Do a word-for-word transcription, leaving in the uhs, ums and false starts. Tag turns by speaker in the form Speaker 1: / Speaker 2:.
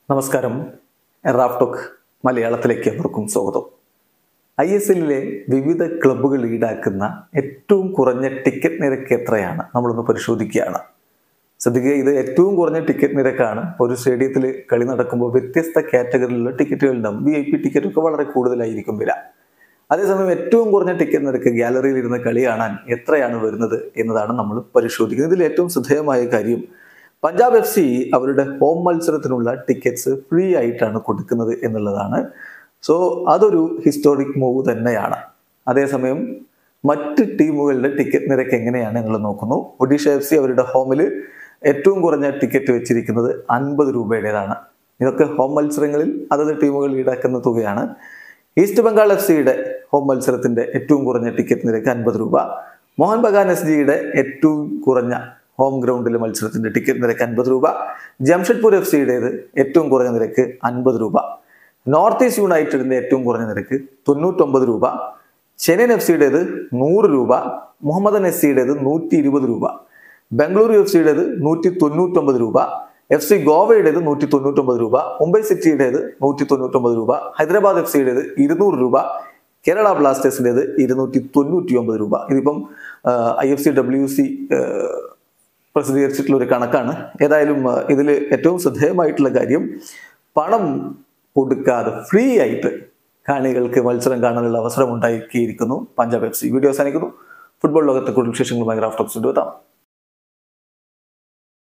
Speaker 1: നമസ്കാരം. റാഫ്ടോക്ക് മലയാളത്തിലേക്ക് അവർക്കും സ്വാഗതം. ഐ എസ് എല്ലിലെ വിവിധ ക്ലബ്ബുകൾ ഈടാക്കുന്ന ഏറ്റവും കുറഞ്ഞ ടിക്കറ്റ് നിരക്ക് എത്രയാണ് നമ്മളൊന്ന് പരിശോധിക്കുകയാണ്. ശ്രദ്ധിക്കുക, ഇത് ഏറ്റവും കുറഞ്ഞ ടിക്കറ്റ് നിരക്കാണ്. ഒരു സ്റ്റേഡിയത്തിൽ കളി നടക്കുമ്പോൾ വ്യത്യസ്ത കാറ്റഗറിയിലുള്ള ടിക്കറ്റുകൾ ഉണ്ടാവും. വി ഐ പി ടിക്കറ്റ് ഒക്കെ വളരെ കൂടുതലായിരിക്കും വില. അതേസമയം ഏറ്റവും കുറഞ്ഞ ടിക്കറ്റ് നിരക്ക് ഗ്യാലറിയിൽ ഇരുന്ന് കളി കാണാൻ എത്രയാണ് വരുന്നത് എന്നതാണ് നമ്മൾ പരിശോധിക്കുന്നത്. ഇതിൽ ഏറ്റവും ശ്രദ്ധേയമായ കാര്യം, പഞ്ചാബ് എഫ് സി അവരുടെ ഹോം മത്സരത്തിനുള്ള ടിക്കറ്റ്സ് ഫ്രീ ആയിട്ടാണ് കൊടുക്കുന്നത് എന്നുള്ളതാണ്. സോ അതൊരു ഹിസ്റ്റോറിക് മൂവ് തന്നെയാണ്. അതേസമയം മറ്റ് ടീമുകളുടെ ടിക്കറ്റ് നിരക്ക് എങ്ങനെയാണ് നിങ്ങൾ നോക്കുന്നു. ഒഡീഷ എഫ് സി അവരുടെ ഹോമിൽ ഏറ്റവും കുറഞ്ഞ ടിക്കറ്റ് വെച്ചിരിക്കുന്നത് അൻപത് രൂപയുടേതാണ്. ഇതൊക്കെ ഹോം മത്സരങ്ങളിൽ അതത് ടീമുകൾ ഈടാക്കുന്ന തുകയാണ്. ഈസ്റ്റ് ബംഗാൾ എഫ് സിയുടെ ഹോം മത്സരത്തിന്റെ ഏറ്റവും കുറഞ്ഞ ടിക്കറ്റ് നിരക്ക് അൻപത് രൂപ. മോഹൻ ബഗാൻ എസ് ജിയുടെ ഏറ്റവും കുറഞ്ഞ ഹോം ഗ്രൗണ്ടിലെ മത്സരത്തിന്റെ ടിക്കറ്റ് നിരക്ക് അൻപത് രൂപ. ജംഷഡ്പൂർ എഫ് സിയുടേത് ഏറ്റവും കുറഞ്ഞ നിരക്ക് അൻപത് രൂപ. നോർത്ത് ഈസ്റ്റ് യുണൈറ്റഡിന്റെ ഏറ്റവും കുറഞ്ഞ നിരക്ക് തൊണ്ണൂറ്റൊമ്പത് രൂപ. ചെന്നൈയിൻ എഫ് സിയുടേത് നൂറ് രൂപ. മുഹമ്മദൻ എസ് സിയുടേത് നൂറ്റി ഇരുപത് രൂപ. ബംഗളൂരു എഫ് സിയുടേത് നൂറ്റി തൊണ്ണൂറ്റൊമ്പത് രൂപ. എഫ് സി ഗോവയുടേത് നൂറ്റി തൊണ്ണൂറ്റൊമ്പത് രൂപ. മുംബൈ സിറ്റിയുടേത് നൂറ്റി തൊണ്ണൂറ്റൊമ്പത് രൂപ. ഹൈദരാബാദ് എഫ് സിയുടേത് ഇരുന്നൂറ് രൂപ. കേരള ബ്ലാസ്റ്റേഴ്സിൻ്റെത് ഇരുന്നൂറ്റി തൊണ്ണൂറ്റി ഒമ്പത് രൂപ. ഇതിപ്പം I F C W C പ്രസിദ്ധീകരിച്ചിട്ടുള്ള ഒരു കണക്കാണ്. ഏതായാലും ഇതിൽ ഏറ്റവും ശ്രദ്ധേയമായിട്ടുള്ള കാര്യം, പണം കൊടുക്കാതെ ഫ്രീ ആയിട്ട് കാണികൾക്ക് മത്സരം കാണാനുള്ള അവസരം ഉണ്ടാക്കിയിരിക്കുന്നു പഞ്ചാബ് എഫ് സി. വീഡിയോ അവസാനിക്കുന്നു. ഫുട്ബോൾ ലോകത്തെ കൂടുതൽ വിശേഷങ്ങളുമായി റാഫ്ടോക്സ് എത്താം.